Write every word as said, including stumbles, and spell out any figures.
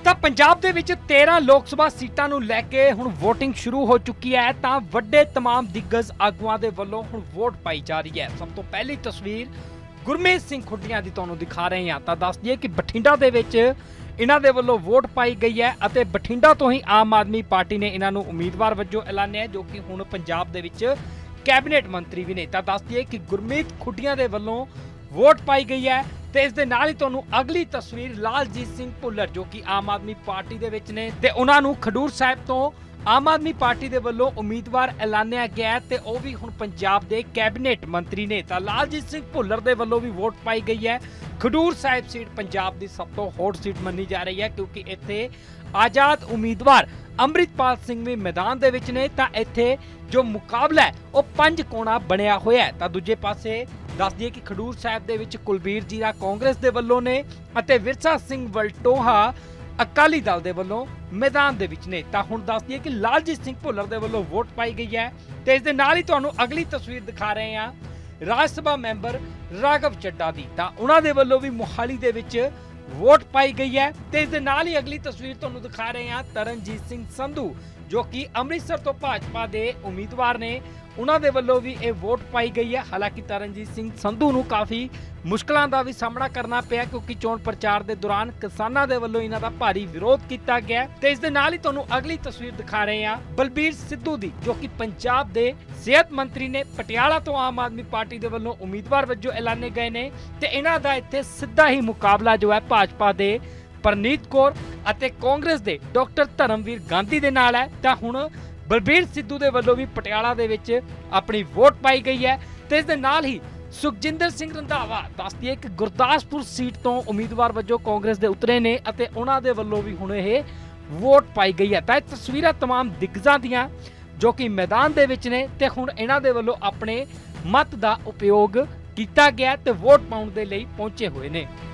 ਤਾਂ ਪੰਜਾਬ ਦੇ ਵਿੱਚ तेरह ਲੋਕ ਸਭਾ ਸੀਟਾਂ ਨੂੰ ਲੈ ਕੇ ਹੁਣ VOTING ਸ਼ੁਰੂ ਹੋ ਚੁੱਕੀ ਹੈ। ਤਾਂ ਵੱਡੇ तमाम दिग्गज ਆਗੂਆਂ ਦੇ ਵੱਲੋਂ ਹੁਣ ਵੋਟ ਪਾਈ ਜਾ ਰਹੀ ਹੈ। ਸਭ ਤੋਂ ਪਹਿਲੀ ਤਸਵੀਰ ਗੁਰਮੀਤ ਸਿੰਘ ਖੁੱਡੀਆਂ ਦੀ ਤੁਹਾਨੂੰ ਦਿਖਾ ਰਹੇ ਹਾਂ। ਤਾਂ ਦੱਸ ਦਈਏ ਕਿ ਬਠਿੰਡਾ ਦੇ ਵਿੱਚ ਇਹਨਾਂ ਦੇ ਵੱਲੋਂ ਵੋਟ ਪਾਈ ਗਈ ਹੈ ਅਤੇ ਬਠਿੰਡਾ ਤੋਂ ਹੀ ਆਮ ਆਦਮੀ ਪਾਰਟੀ ਨੇ ਇਹਨਾਂ ਨੂੰ ਉਮੀਦਵਾਰ ਵਜੋਂ ਐਲਾਨਿਆ, ਜੋ ਕਿ ਹੁਣ ਪੰਜਾਬ ਦੇ ਵਿੱਚ ਕੈਬਨਿਟ ਮੰਤਰੀ ਵੀ ਨੇ। ਤਾਂ ਦੱਸ ਦਈਏ ਕਿ ਗੁਰਮੀਤ ਖੁੱਡੀਆਂ ਦੇ ਵੱਲੋਂ ਵੋਟ ਪਾਈ ਗਈ ਹੈ ਤੇ ਇਸ ਦੇ ਨਾਲ ਹੀ ਤੁਹਾਨੂੰ ਅਗਲੀ ਤਸਵੀਰ ਲਾਲਜੀਤ ਸਿੰਘ ਭੁੱਲਰ, ਜੋ ਕਿ ਆਮ ਆਦਮੀ ਪਾਰਟੀ ਦੇ ਵਿੱਚ ਨੇ ਤੇ ਉਹਨਾਂ ਨੂੰ ਖਡੂਰ ਸਾਹਿਬ ਤੋਂ ਆਮ ਆਦਮੀ ਪਾਰਟੀ ਦੇ ਵੱਲੋਂ ਉਮੀਦਵਾਰ ਐਲਾਨਿਆ ਗਿਆ ਤੇ ਉਹ ਵੀ ਹੁਣ ਪੰਜਾਬ ਦੇ ਕੈਬਨਿਟ ਮੰਤਰੀ ਨੇ। ਤਾਂ ਲਾਲਜੀਤ ਸਿੰਘ ਭੁੱਲਰ ਦੇ ਵੱਲੋਂ ਵੀ ਵੋਟ ਪਾਈ ਗਈ ਹੈ। ਖਡੂਰ ਸਾਹਿਬ ਸੀਟ ਪੰਜਾਬ ਦੀ ਸਭ ਤੋਂ ਹੌਟ ਸੀਟ ਮੰਨੀ ਜਾ ਰਹੀ ਹੈ, ਕਿਉਂਕਿ ਇੱਥੇ ਆਜ਼ਾਦ ਉਮੀਦਵਾਰ ਅੰਮ੍ਰਿਤਪਾਲ ਸਿੰਘ ਵੀ ਮੈਦਾਨ ਦੇ ਵਿੱਚ ਨੇ। ਤਾਂ ਇੱਥੇ ਜੋ ਮੁਕਾਬਲਾ ਹੈ ਉਹ ਪੰਜ ਕੋਣਾ ਬਣਿਆ ਹੋਇਆ ਹੈ। ਤਾਂ ਦੂਜੇ ਪਾਸੇ ਦੱਸ ਦਈਏ ਕਿ ਖਡੂਰ ਸਾਹਿਬ ਦੇ ਵਿੱਚ ਕੁਲਬੀਰ ਜੀਰਾ ਕਾਂਗਰਸ ਦੇ ਵੱਲੋਂ ਨੇ ਅਤੇ ਵਿਰਸਾ ਸਿੰਘ ਵਲਟੋਹਾ ਅਕਾਲੀ ਦਲ ਦੇ ਵੱਲੋਂ ਮੈਦਾਨ ਦੇ ਵਿੱਚ ਨੇ। ਤਾਂ ਹੁਣ ਦੱਸ ਦਈਏ ਕਿ ਲਾਲਜੀਤ ਸਿੰਘ ਭੁੱਲਰ ਦੇ ਵੱਲੋਂ ਵੋਟ ਪਾਈ ਗਈ ਹੈ ਤੇ ਇਸ ਦੇ ਨਾਲ ਹੀ ਤੁਹਾਨੂੰ ਅਗਲੀ ਤਸਵੀਰ ਦਿਖਾ ਰਹੇ ਹਾਂ ਰਾਜ ਸਭਾ ਮੈਂਬਰ ਰਾਘਵ ਚੱਡਾ ਦੀ। ਤਾਂ ਉਹਨਾਂ ਦੇ ਵੱਲੋਂ ਵੀ ਮੋਹਾਲੀ ਦੇ ਵਿੱਚ ਵੋਟ ਪਾਈ ਗਈ ਹੈ ਤੇ ਇਸ ਦੇ ਨਾਲ ਹੀ ਅਗਲੀ ਤਸਵੀਰ ਤੁਹਾਨੂੰ ਦਿਖਾ ਰਹੇ ਹਾਂ ਤਰਨਜੀਤ ਸਿੰਘ ਸੰਧੂ, ਜੋ ਕਿ ਅੰਮ੍ਰਿਤਸਰ ਤੋਂ ਭਾਜਪਾ ਦੇ ਉਮੀਦਵਾਰ ਨੇ। ਉਹਨਾਂ ਦੇ ਵੱਲੋਂ ਵੀ ਇਹ ਵੋਟ ਪਾਈ ਗਈ ਹੈ। ਹਾਲਾਂਕਿ ਤਰਨਜੀਤ ਸਿੰਘ ਸੰਧੂ ਨੂੰ ਕਾਫੀ ਮੁਸ਼ਕਲਾਂ ਦਾ ਵੀ ਸਾਹਮਣਾ ਕਰਨਾ ਪਿਆ, ਕਿਉਂਕਿ ਚੋਣ ਪ੍ਰਚਾਰ ਦੇ ਦੌਰਾਨ ਕਿਸਾਨਾਂ ਦੇ ਵੱਲੋਂ ਇਹਨਾਂ ਦਾ ਭਾਰੀ ਵਿਰੋਧ ਕੀਤਾ ਗਿਆ। ਤੇ ਇਸ ਦੇ ਨਾਲ ਹੀ ਤੁਹਾਨੂੰ ਅਗਲੀ ਤਸਵੀਰ ਦਿਖਾ ਰਹੇ ਹਾਂ ਬਲਬੀਰ ਸਿੱਧੂ ਦੀ, ਜੋ ਕਿ ਪੰਜਾਬ ਦੇ ਸਿਹਤ ਮੰਤਰੀ ਨੇ। ਪਟਿਆਲਾ ਤੋਂ ਆਮ ਆਦਮੀ ਪਾਰਟੀ ਦੇ ਵੱਲੋਂ ਉਮੀਦਵਾਰ ਵਜੋਂ ਐਲਾਨੇ ਗਏ ਨੇ ਤੇ ਇਹਨਾਂ ਦਾ ਇੱਥੇ ਸਿੱਧਾ ਹੀ ਮੁਕਾਬਲਾ ਜੋ ਹੈ ਭਾਜਪਾ ਦੇ ਪ੍ਰਨੀਤ ਕੌਰ ਅਤੇ ਕਾਂਗਰਸ ਦੇ ਡਾਕਟਰ ਧਰਮਵੀਰ ਗਾਂਧੀ ਦੇ ਨਾਲ ਹੈ। ਤਾਂ ਹੁਣ ਬਲਬੀਰ ਸਿੱਧੂ ਦੇ ਵੱਲੋਂ ਵੀ ਪਟਿਆਲਾ ਦੇ ਵਿੱਚ ਆਪਣੀ ਵੋਟ ਪਾਈ ਗਈ ਹੈ ਤੇ ਇਸ ਦੇ ਨਾਲ ਹੀ ਸੁਖਜਿੰਦਰ ਸਿੰਘ ਰੰਧਾਵਾ ਦੱਸ ਦਈਏ ਕਿ ਗੁਰਦਾਸਪੁਰ ਸੀਟ ਤੋਂ ਉਮੀਦਵਾਰ ਵਜੋਂ ਕਾਂਗਰਸ ਦੇ ਉਤਰੇ ਨੇ ਅਤੇ ਉਹਨਾਂ ਦੇ ਵੱਲੋਂ ਵੀ ਹੁਣ ਇਹ ਵੋਟ ਪਾਈ ਗਈ ਹੈ। ਤਾਂ ਇਹ ਤਸਵੀਰਾਂ तमाम ਦਿਗਗਜ਼ਾਂ ਦੀਆਂ ਜੋ ਕਿ ਮੈਦਾਨ ਦੇ ਵਿੱਚ ਨੇ ਤੇ ਹੁਣ ਇਹਨਾਂ ਦੇ ਵੱਲੋਂ ਆਪਣੇ ਮਤ ਦਾ ਉਪਯੋਗ ਕੀਤਾ ਗਿਆ ਤੇ ਵੋਟ ਪਾਉਣ ਦੇ ਲਈ ਪਹੁੰਚੇ ਹੋਏ ਨੇ।